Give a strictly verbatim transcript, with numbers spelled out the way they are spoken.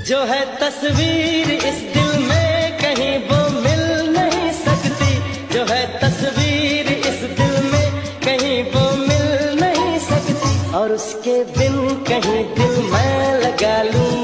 जो है तस्वीर इस दिल में कहीं वो मिल नहीं सकती, जो है तस्वीर इस दिल में कहीं वो मिल नहीं सकती, और उसके बिन कहीं दिल मैं लगा लूं।